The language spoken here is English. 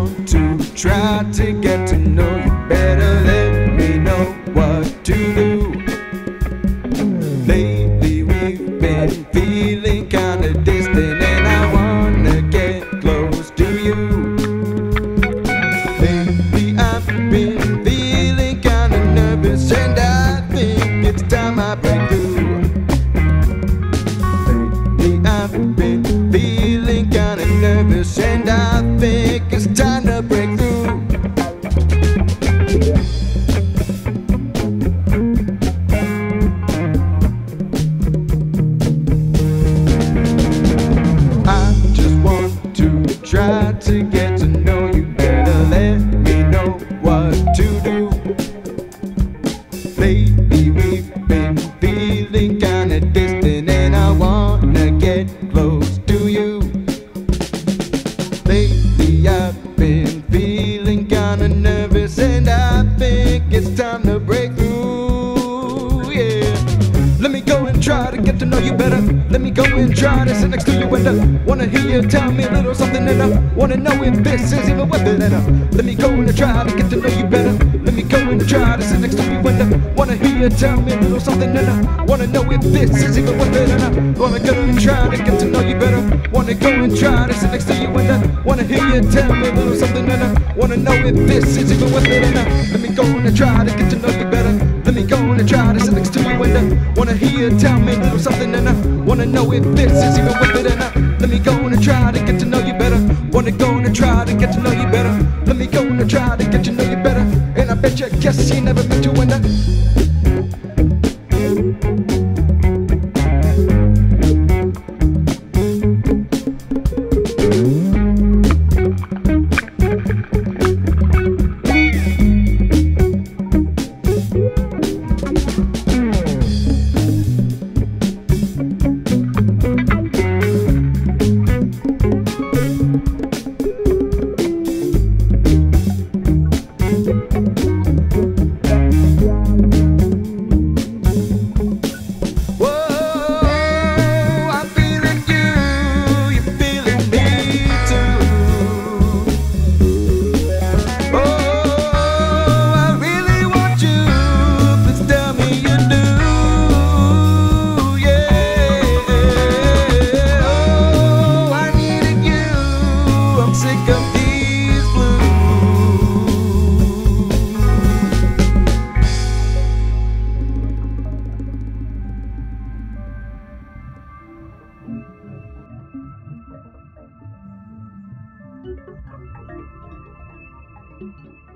want to try to get to know you better. Let me know what to do. Lately we've been feeling kinda distant, and I wanna get close to you. Lately I've been feeling kinda nervous, and I think it's time I break through. Lately I've been feeling kinda nervous, and I think it's time to break through. I just want to try to get to know you better. Let me know what to do. Lately we've been feeling kinda distant, and I wanna get close to you. Lately I've been feeling kinda nervous, and I think it's time to break through, yeah. Let me go and try to get to know you better. Let me go and try to sit next to you, and I wanna hear you tell me a little something, and I wanna know if this is even worth it. And let me go and try to get to know you better. Let me go and try to sit next to you, and I wanna hear you tell me a little something, and I wanna know if this is even worth it. And I wanna go and try to get to know you better. Wanna go and try to sit next to you, and I wanna hear you tell me a little something, and I wanna know if this is even worth it. And let me go and try to get to know you better. Let me go and try to sit next to you, and I wanna hear you tell me a little something, and I wanna know if this is even worth it. And let me go and try to get to know you better. Wanna go and try to get to know you better. Let me go and try to get to know you better. And I bet you guess you never meant to end up. Thank you.